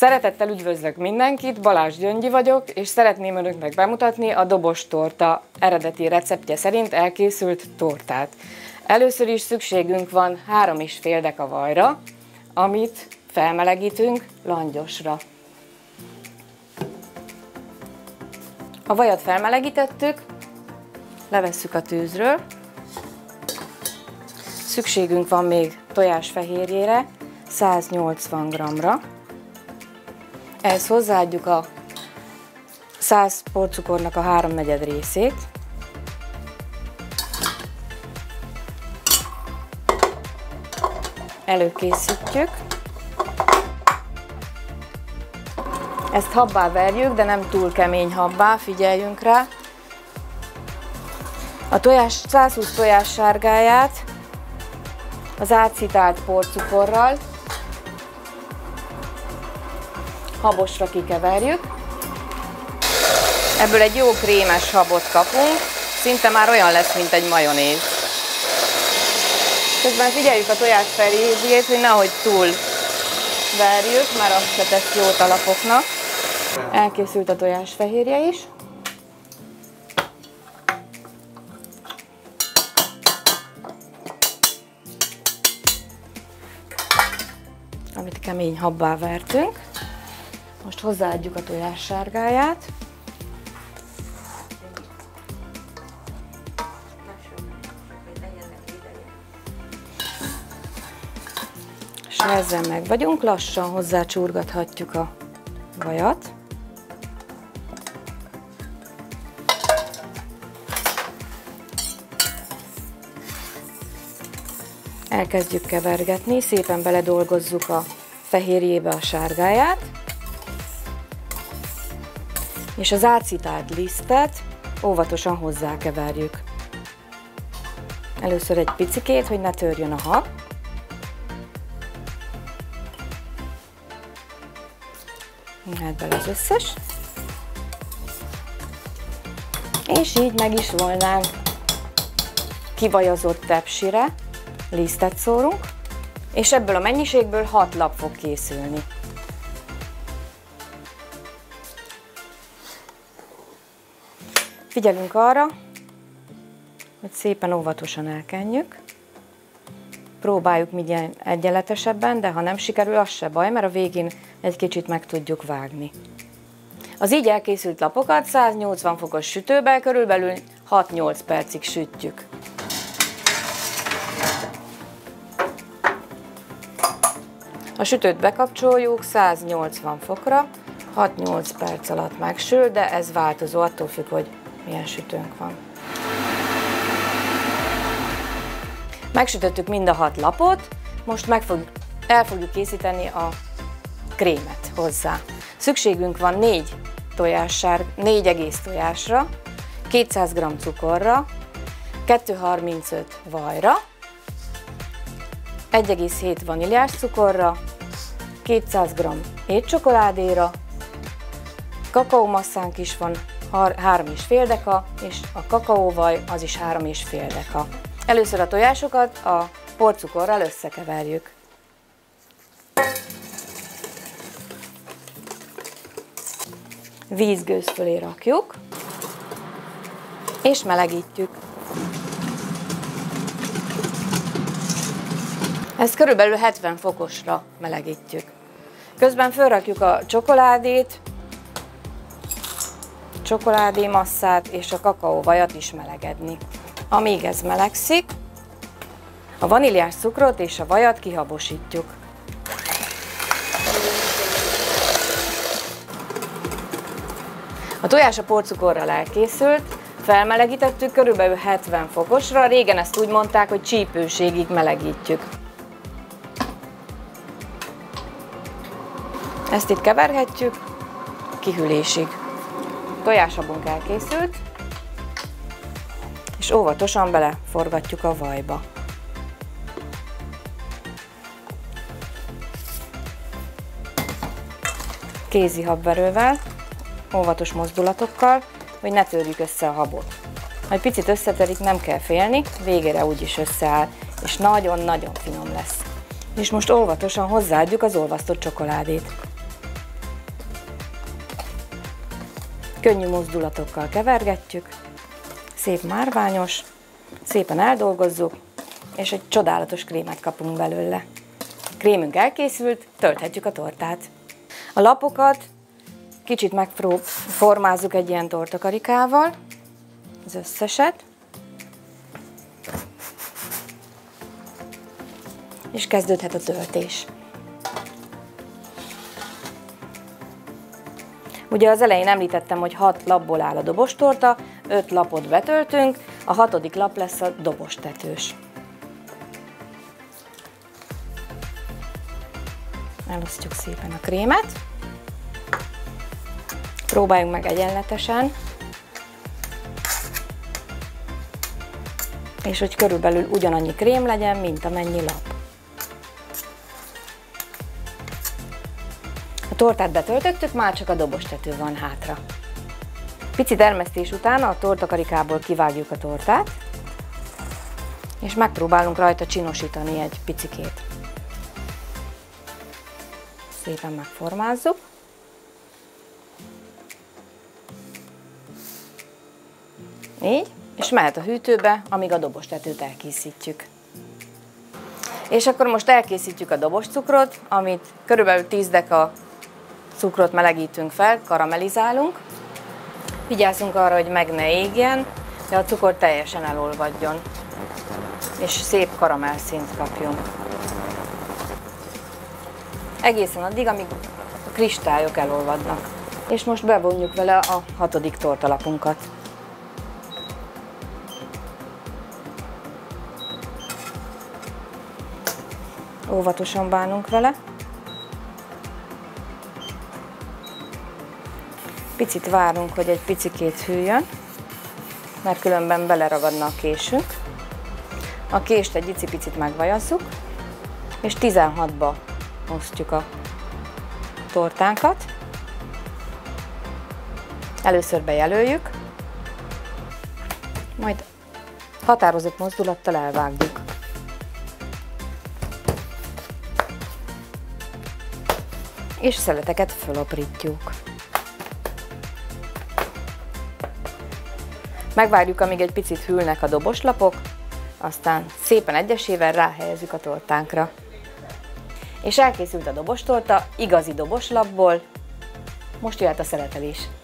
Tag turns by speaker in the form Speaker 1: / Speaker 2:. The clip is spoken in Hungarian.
Speaker 1: Szeretettel üdvözlök mindenkit, Balázs Gyöngyi vagyok, és szeretném önöknek bemutatni a dobostorta eredeti receptje szerint elkészült tortát. Először is szükségünk van 3,5 deka vajra, amit felmelegítünk langyosra. A vajat felmelegítettük, levesszük a tűzről. Szükségünk van még tojásfehérjére, 180 g-ra. Ehhez hozzáadjuk a 100 porcukornak a 3/4 részét. Előkészítjük. Ezt habbá verjük, de nem túl kemény habbá, figyeljünk rá. A 120 tojássárgáját az átcitált porcukorral habosra kikeverjük. Ebből egy jó krémes habot kapunk, szinte már olyan lesz, mint egy majonéz. Közben figyeljük a tojás fehérjét, hogy nehogy túl verjük, mert azt se tesz jót a lapoknak. Elkészült a tojás fehérje is. Amit kemény habbá vertünk. Most hozzáadjuk a tojássárgáját. És ezzel meg vagyunk, lassan hozzácsurgathatjuk a vajat. Elkezdjük kevergetni, szépen beledolgozzuk a fehérjébe a sárgáját, és az átcitált lisztet óvatosan hozzákeverjük. Először egy picikét, hogy ne törjön a hab. Hát bele az összes. És így meg is volnánk kivajazott tepsire. Lisztet szórunk, és ebből a mennyiségből 6 lap fog készülni. Figyelünk arra, hogy szépen óvatosan elkenjük. Próbáljuk minél egyenletesebben, de ha nem sikerül, az se baj, mert a végén egy kicsit meg tudjuk vágni. Az így elkészült lapokat 180 fokos sütőben körülbelül 6-8 percig sütjük. A sütőt bekapcsoljuk 180 fokra, 6-8 perc alatt megsül, de ez változó, attól függ, hogy milyen sütőnk van. Megsütöttük mind a 6 lapot, most el fogjuk készíteni a krémet hozzá. Szükségünk van 4 egész tojásra, 200 g cukorra, 235 vajra, 1,7 vaníliás cukorra, 200 g étcsokoládéra, kakaómasszánk is van 3,5 deka, és a kakaóvaj az is 3,5 deka. Először a tojásokat a porcukorral összekeverjük. Vízgőz fölé rakjuk, és melegítjük. Ezt körülbelül 70 fokosra melegítjük. Közben felrakjuk a csokoládémasszát és a kakaóvajat is melegedni. Amíg ez melegszik, a vaníliás cukrot és a vajat kihabosítjuk. A tojás a porcukorral elkészült, felmelegítettük körülbelül 70 fokosra, régen ezt úgy mondták, hogy csípőségig melegítjük. Ezt itt keverhetjük kihűlésig. A tojásabunk elkészült, és óvatosan beleforgatjuk a vajba. Kézi habverővel, óvatos mozdulatokkal, hogy ne törjük össze a habot. Ha egy picit összeterik, nem kell félni, végére úgyis összeáll, és nagyon-nagyon finom lesz. És most óvatosan hozzáadjuk az olvasztott csokoládét. Könnyű mozdulatokkal kevergetjük, szép márványos, szépen eldolgozzuk, és egy csodálatos krémet kapunk belőle. A krémünk elkészült, tölthetjük a tortát. A lapokat kicsit megformázzuk egy ilyen tortakarikával, az összeset, és kezdődhet a töltés. Ugye az elején említettem, hogy 6 lapból áll a dobostorta, 5 lapot betöltünk, a 6. lap lesz a dobostetős. Elosztjuk szépen a krémet. Próbáljunk meg egyenletesen, és hogy körülbelül ugyanannyi krém legyen, mint amennyi lap. A tortát betöltöttük, már csak a dobostető van hátra. Pici termesztés után a tortakarikából kivágjuk a tortát, és megpróbálunk rajta csinosítani egy picikét. Szépen megformázzuk. Így, és mehet a hűtőbe, amíg a dobostetőt elkészítjük. És akkor most elkészítjük a doboscukrot, amit körülbelül 10 deka cukrot melegítünk fel, karamellizálunk. Vigyázzunk arra, hogy meg ne égjen, de a cukor teljesen elolvadjon, és szép karamellszínt kapjunk. Egészen addig, amíg a kristályok elolvadnak. És most bevonjuk vele a 6. tortalapunkat. Óvatosan bánunk vele. Picit várunk, hogy egy picikét hűljön, mert különben beleragadna a késünk. A kést egy icipicit megvajazzuk, és 16-ba osztjuk a tortánkat. Először bejelöljük, majd határozott mozdulattal elvágjuk. És szeleteket fölaprítjuk. Megvárjuk, amíg egy picit hűlnek a doboslapok, aztán szépen egyesével ráhelyezzük a tortánkra. És elkészült a dobostorta, igazi doboslapból. Most jöhet a szeletelés.